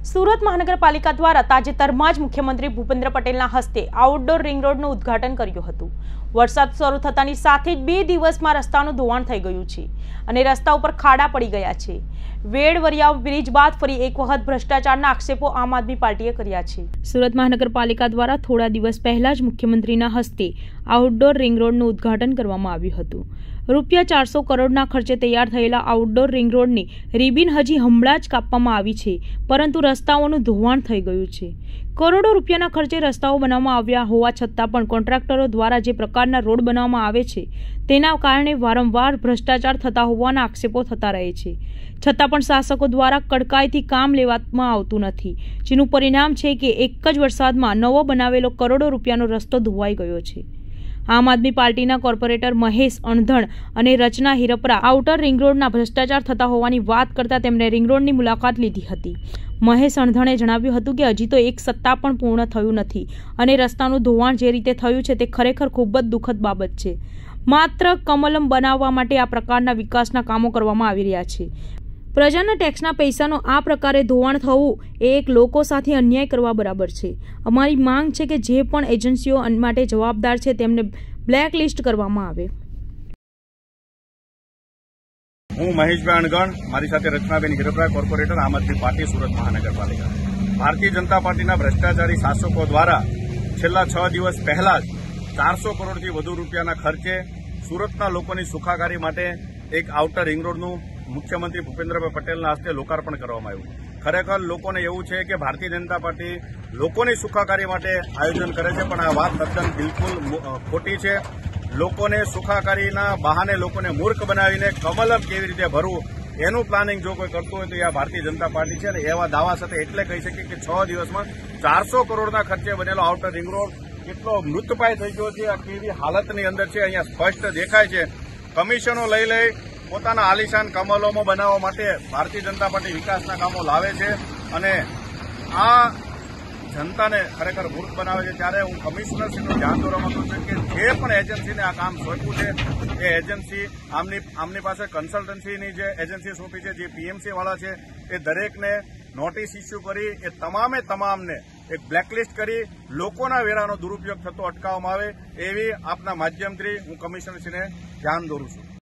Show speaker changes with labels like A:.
A: સુરત મહાનગરપાલિકા દ્વારા તાજેતરમાં જ મુખ્યમંત્રી ભૂપેન્દ્ર પટેલના હસ્તે આઉટડોર રિંગ રોડનું ઉદ્ઘાટન કર્યું હતું। વરસાદ શરૂ થતાની સાથે જ 2 દિવસમાં રસ્તાનું ધોવાણ થઈ ગયું છે અને રસ્તા ઉપર ખાડા પડી ગયા છે। વેડવરિયા બ્રિજ બાદ ફરી એક વખત ભ્રષ્ટાચારના આક્ષેપો આમ આદમી પાર્ટીએ કર્યા છે। સુરત મહાનગરપાલિકા દ્વારા થોડા દિવસ પહેલા જ મુખ્યમંત્રીના હસ્તે આઉટડોર રિંગ રોડનું ઉદ્ઘાટન કરવામાં આવ્યું હતું। રૂપિયા 400 કરોડના ખર્ચે તૈયાર થયેલા આઉટડોર રિંગ રોડની રિબિન હજી હમણાં જ કાપવામાં આવી છે, પરંતુ રસ્તાઓનું ધોવાણ થઈ ગયું છે। કરોડો રૂપિયાના ખર્ચે રસ્તાઓ બનાવવામાં આવ્યા હોવા છતાં પણ કોન્ટ્રાક્ટરો દ્વારા જે પ્રકારના રોડ બનાવવામાં આવે છે તેના કારણે વારંવાર ભ્રષ્ટાચાર થતા હોવાના આક્ષેપો થતા રહે છે, છતાં પણ શાસકો દ્વારા કડકાઈથી કામ લેવામાં આવતું નથી, જેનું પરિણામ છે કે એક જ વરસાદમાં નવો બનાવેલો કરોડો રૂપિયાનો રસ્તો ધોવાઈ ગયો છે। આમ આદમી પાર્ટીના કોર્પોરેટર મહેશ અણધણ અને રચના હિરપરા આઉટર રિંગ રોડના ભ્રષ્ટાચાર થતા હોવાની વાત કરતા તેમણે રિંગ રોડની મુલાકાત લીધી હતી। મહેશ અણધણે જણાવ્યું હતું કે હજી તો એક સત્તા પણ પૂર્ણ થયું નથી અને રસ્તાનું ધોવાણ જે રીતે થયું છે તે ખરેખર ખૂબ જ દુઃખદ બાબત છે। માત્ર કમલમ બનાવવા માટે આ પ્રકારના વિકાસના કામો કરવામાં આવી રહ્યા છે। પ્રજાના ટેક્સના પૈસાનો આ પ્રકારે ધોવાણ થવું એ એક લોકો સાથે અન્યાય કરવા બરાબર છે। અમારી માંગ છે કે જે પણ એજન્સીઓ માટે જવાબદાર છે તેમને બ્લેકલિસ્ટ કરવામાં આવે।
B: હું મહેશભાઈ અણગણ, મારી સાથે રચનાબેન હિરપરા, કોર્પોરેટર આમ આદમી પાર્ટી સુરત મહાનગરપાલિકા। ભારતીય જનતા પાર્ટીના ભ્રષ્ટાચારી શાસકો દ્વારા છેલ્લા 6 દિવસ પહેલા જ 400 કરોડથી વધુ રૂપિયાના ખર્ચે સુરતના લોકોની સુખાકારી માટે એક આઉટર રિંગ રોડનું મુખ્યમંત્રી ભૂપેન્દ્રભાઈ પટેલના હસ્તે લોકાર્પણ કરવામાં આવ્યું। ખરેખર લોકોને એવું છે કે ભારતીય જનતા પાર્ટી લોકોની સુખાકારી માટે આયોજન કરે છે, પણ આ વાત તદ્દન બિલકુલ ખોટી છે। લોકોને સુખાકારીના બહાને લોકોને મૂર્ખ બનાવીને કમલમ કેવી રીતે ભરવું એનું પ્લાનિંગ જો કોઈ કરતું હોય તો એ ભારતીય જનતા પાર્ટી છે, અને એવા દાવા સાથે એટલે કહી શકીએ કે 6 દિવસમાં 400 કરોડના ખર્ચે બનેલો આઉટર રિંગ રોડ કેટલો મૃતપાય થઈ ગયો છે, આ કેવી હાલતની અંદર છે અહીંયા સ્પષ્ટ દેખાય છે। કમિશનો લઈ પોતાના આલિશાન કમલોમાં બનાવવા માટે ભારતીય જનતા પાર્ટી વિકાસના કામો લાવે છે અને આ જનતાને ખરેખર મૂર્ખ બનાવે છે। ત્યારે હું કમિશનરશ્રીનું ધ્યાન દોરવા માંગુ છું કે જે પણ એજન્સીને આ કામ સોંપ્યું છે એ એજન્સી આમની પાસે કન્સલ્ટન્સીની જે એજન્સી સોંપી છે, જે પીએમસી વાળા છે, એ દરેકને નોટિસ ઇસ્યુ કરી એ તમામને એક બ્લેકલિસ્ટ કરી લોકોના વેરાનો દુરુપયોગ થતો અટકાવવામાં આવે એવી આપના માધ્યમથી હું કમિશનરશ્રીને ધ્યાન દોરું છું।